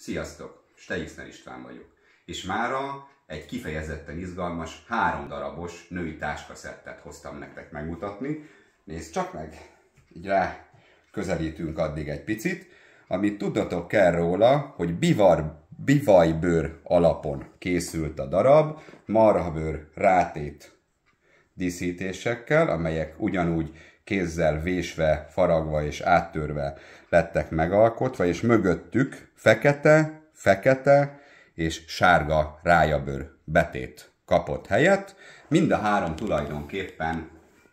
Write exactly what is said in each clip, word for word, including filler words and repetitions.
Sziasztok! Steixner István vagyok. És mára egy kifejezetten izgalmas, három darabos női táskaszettet hoztam nektek megmutatni. Nézd csak meg! Így rá közelítünk addig egy picit. Amit tudnotok kell róla, hogy bivar, bivajbőr alapon készült a darab, marhabőr rátét díszítésekkel, amelyek ugyanúgy kézzel vésve, faragva és áttörve lettek megalkotva, és mögöttük fekete, fekete és sárga rájabőr betét kapott helyet. Mind a három tulajdonképpen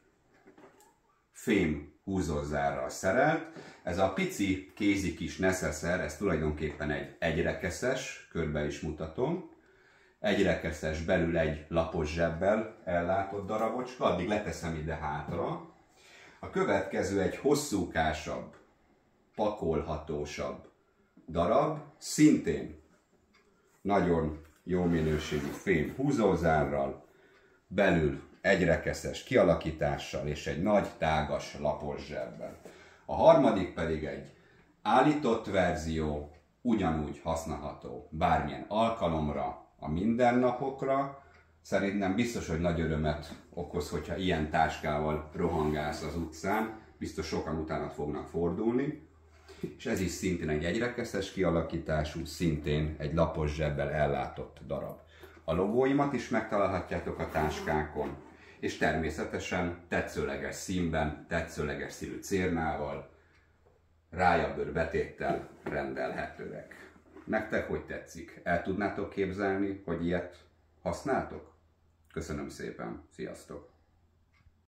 fém húzózárral szerelt. Ez a pici kézi kis neszeszer, ez tulajdonképpen egy egyrekeszes, körbe is mutatom. Egyrekeszes, belül egy lapos zsebbel ellátott darabocska, addig leteszem ide hátra. A következő egy hosszúkásabb, pakolhatósabb darab, szintén nagyon jó minőségű fém húzózárral, belül egyrekeszes kialakítással és egy nagy, tágas, lapos zsebbel. A harmadik pedig egy állított verzió, ugyanúgy használható bármilyen alkalomra, a mindennapokra. Szerintem biztos, hogy nagy örömet okoz, hogyha ilyen táskával rohangálsz az utcán, biztos sokan utánad fognak fordulni. És ez is szintén egy egyrekeszes kialakítású, szintén egy lapos zsebbel ellátott darab. A logóimat is megtalálhatjátok a táskákon, és természetesen tetszőleges színben, tetszőleges színű cérnával, rájabőr betéttel rendelhetőek. Nektek hogy tetszik? El tudnátok képzelni, hogy ilyet használtok? Köszönöm szépen, sziasztok!